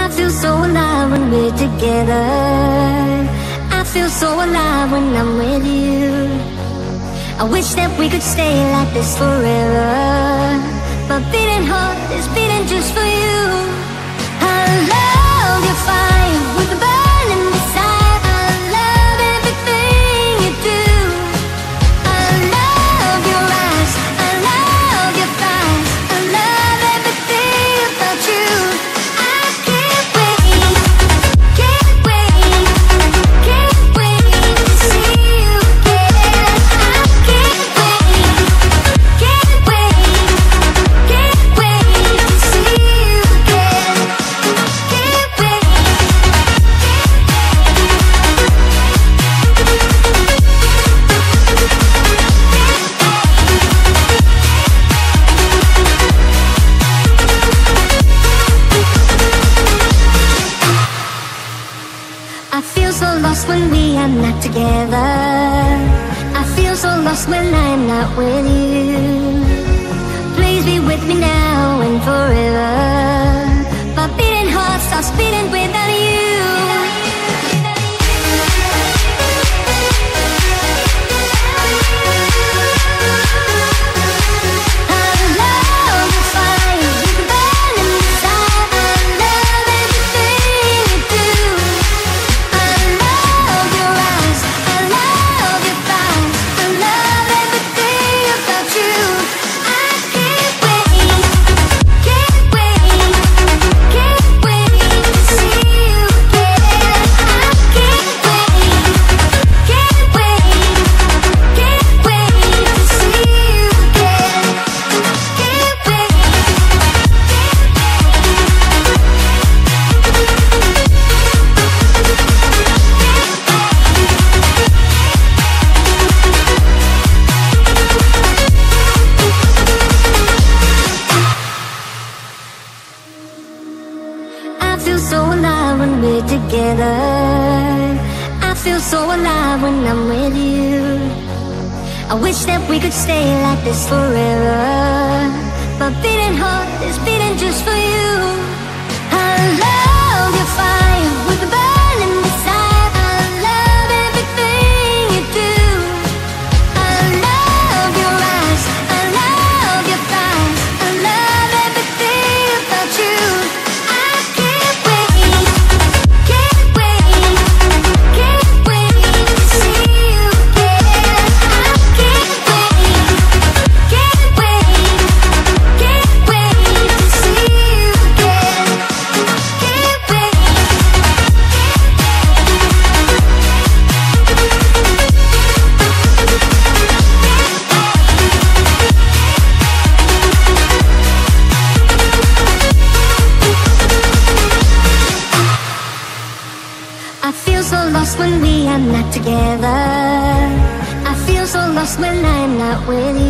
I feel so alive when we're together. I feel so alive when I'm with you. I wish that we could stay like this forever. My beating heart is beating just for you. I love your fire with the burning desire. I love everything you do. I love your eyes, I love your thighs. I love everything about you. I can't wait, can't wait, can't wait to see you again. I can't wait, can't wait, can't wait to see you again. Can't wait. I feel so lost when we are not together. I feel so lost when I'm not with you. Please be with me now and forever. My beating heart stops beating without you. I love the fire with the burning desire. I love everything you do. I love your eyes, I love your thighs. I love everything about you. I can't wait, can't wait, can't wait to see you again. I can't wait, can't wait, can't wait to see you again. Can't wait. I feel so alive when we're together. I feel so alive when I'm with you. I wish that we could stay like this forever. My beating heart is beating just for you. I love your fire with the burning desire. I love everything you do. I love your eyes, I love your thighs. I love everything about you. I can't wait, can't wait, can't wait to see you again. I can't wait, can't wait, can't wait to see you again. Can't wait. I feel so lost when we are not together. I feel so lost when I'm not with you.